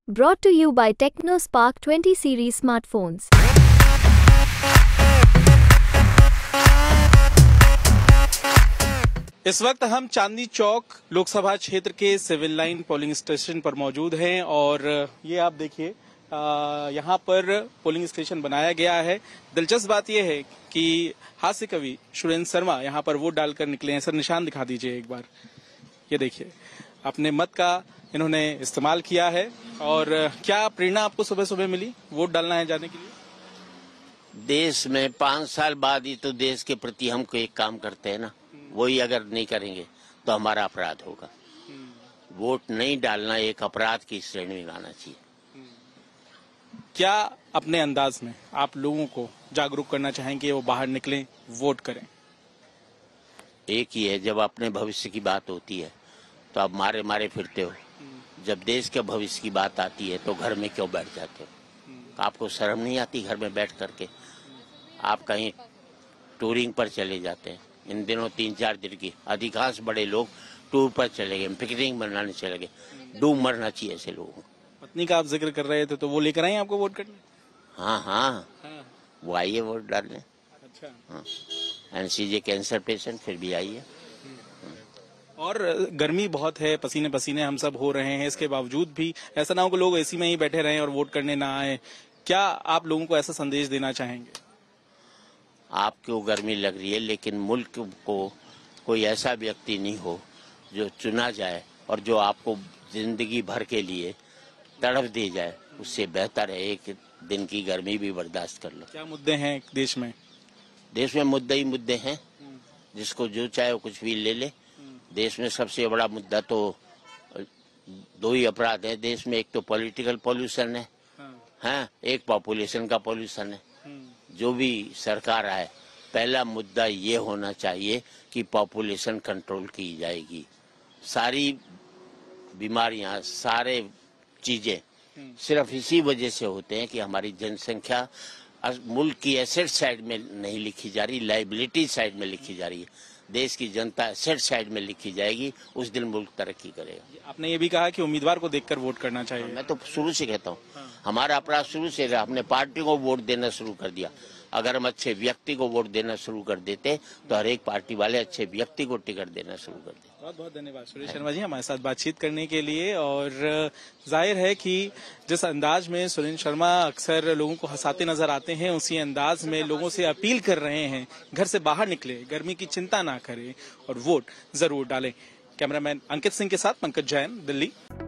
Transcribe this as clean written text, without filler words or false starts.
Brought to you by TechnoSpark 20 series smartphones. इस वक्त हम चांदनी चौक लोकसभा क्षेत्र के सिविल लाइन पोलिंग स्टेशन पर मौजूद हैं और ये आप देखिए यहाँ पर पोलिंग स्टेशन बनाया गया है। दिलचस्प बात यह है कि हास्य कवि सुरेंद्र शर्मा यहाँ पर वोट डालकर निकले हैं। सर निशान दिखा दीजिए एक बार। ये देखिए अपने मत का इन्होंने इस्तेमाल किया है। और क्या प्रेरणा आपको सुबह सुबह मिली वोट डालना है जाने के लिए? देश में 5 साल बाद ही तो देश के प्रति हमको एक काम करते हैं ना, वही अगर नहीं करेंगे तो हमारा अपराध होगा। वोट नहीं डालना एक अपराध की श्रेणी में आना चाहिए। क्या अपने अंदाज में आप लोगों को जागरूक करना चाहेंगे वो बाहर निकलें वोट करें? एक ही है, जब अपने भविष्य की बात होती है तो आप मारे मारे फिरते हो, जब देश के भविष्य की बात आती है तो घर में क्यों बैठ जाते हो? आपको शर्म नहीं आती घर में बैठ करके? आप कहीं टूरिंग पर चले जाते हैं। इन दिनों 3-4 दिन की अधिकांश बड़े लोग टूर पर चले गए, पिकनिक मनाने चले गए। डूब मरना चाहिए ऐसे लोगों को। पत्नी का आप जिक्र कर रहे थे तो वो लेकर आई आपको वोट करने? हाँ, वो आई है वोट डालने। अच्छा। हाँ, एनसीजे कैंसर पेशेंट फिर भी आई है। और गर्मी बहुत है, पसीने पसीने हम सब हो रहे हैं। इसके बावजूद भी ऐसा ना हो कि लोग एसी में ही बैठे रहें और वोट करने ना आए। क्या आप लोगों को ऐसा संदेश देना चाहेंगे? आपको गर्मी लग रही है, लेकिन मुल्क को कोई ऐसा व्यक्ति नहीं हो जो चुना जाए और जो आपको जिंदगी भर के लिए तड़प दे जाए। उससे बेहतर है एक दिन की गर्मी भी बर्दाश्त कर लो। क्या मुद्दे हैं देश में? देश में मुद्दे ही मुद्दे हैं, जिसको जो चाहे वो कुछ भी ले ले। देश में सबसे बड़ा मुद्दा तो 2 ही अपराध है देश में। एक तो पॉलिटिकल पॉल्यूशन है, हाँ, एक पॉपुलेशन का पॉल्यूशन है। जो भी सरकार आए, पहला मुद्दा ये होना चाहिए कि पॉपुलेशन कंट्रोल की जाएगी। सारी बीमारियां, सारे चीजें सिर्फ इसी वजह से होते हैं कि हमारी जनसंख्या मुल्क की एसेट साइड में नहीं लिखी जा रही, लाइबिलिटी साइड में लिखी जा रही है। देश की जनता एसेट साइड में लिखी जाएगी, उस दिन मुल्क तरक्की करेगा। आपने ये भी कहा कि उम्मीदवार को देखकर वोट करना चाहिए। मैं तो शुरू से कहता हूँ, हमारा अपराध शुरू से रहा। हमने पार्टी को वोट देना शुरू कर दिया। अगर हम अच्छे व्यक्ति को वोट देना शुरू कर देते तो हर एक पार्टी वाले अच्छे व्यक्ति को टिकट देना शुरू कर देते। बहुत बहुत धन्यवाद सुरेश शर्मा जी हमारे साथ बातचीत करने के लिए। और जाहिर है कि जिस अंदाज में सुरेश शर्मा अक्सर लोगों को हंसाते नजर आते हैं, उसी अंदाज में लोगों से अपील कर रहे हैं घर से बाहर निकले, गर्मी की चिंता ना करें और वोट जरूर डालें। कैमरामैन अंकित सिंह के साथ पंकज जैन, दिल्ली।